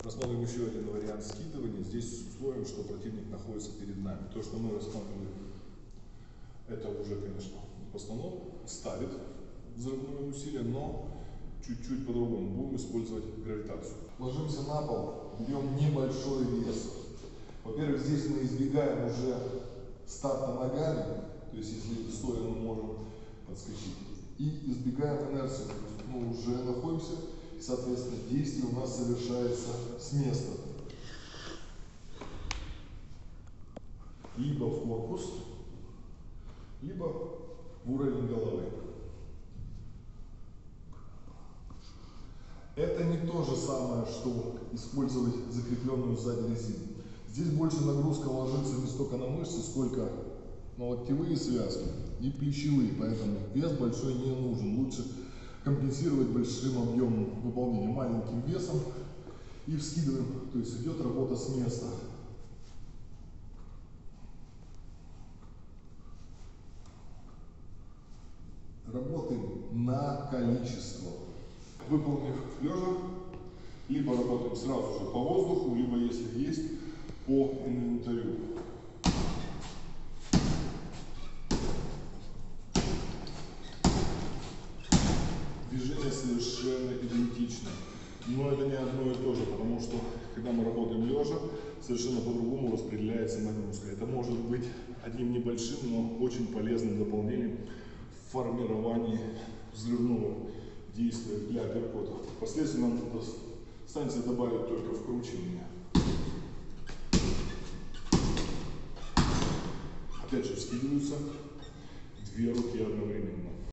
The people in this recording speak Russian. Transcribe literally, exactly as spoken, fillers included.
Рассмотрим еще один вариант скидывания. Здесь с условием, что противник находится перед нами. То, что мы рассматривали, это уже, конечно, постанов, ставит взрывное усилие, но чуть-чуть по-другому. Будем использовать гравитацию. Ложимся на пол, берем небольшой вес. Во-первых, здесь мы избегаем уже старта ногами, то есть если стоя мы можем подскочить. И избегаем инерцию, то есть мы уже находимся, и, соответственно, действие у нас совершается с места. Либо в корпус, либо в уровень головы. Это не то же самое, что использовать закрепленную сзади резину. Здесь больше нагрузка ложится не столько на мышцы, сколько на локтевые связки и плечевые, поэтому вес большой не нужен. Лучше компенсировать большим объемом выполнения, маленьким весом и вскидываем, то есть идет работа с места. Работаем на количество. Выполнив лежа, либо работаем сразу же по воздуху, либо, если есть, по инвентарю. Движения совершенно идентичны, но это не одно и то же, потому что, когда мы работаем лежа, совершенно по-другому распределяется нагрузка. Это может быть одним небольшим, но очень полезным дополнением в формировании взрывного действия для апперкота. Впоследствии нам останется добавить только вкручивание. Опять же, вскидываются две руки одновременно.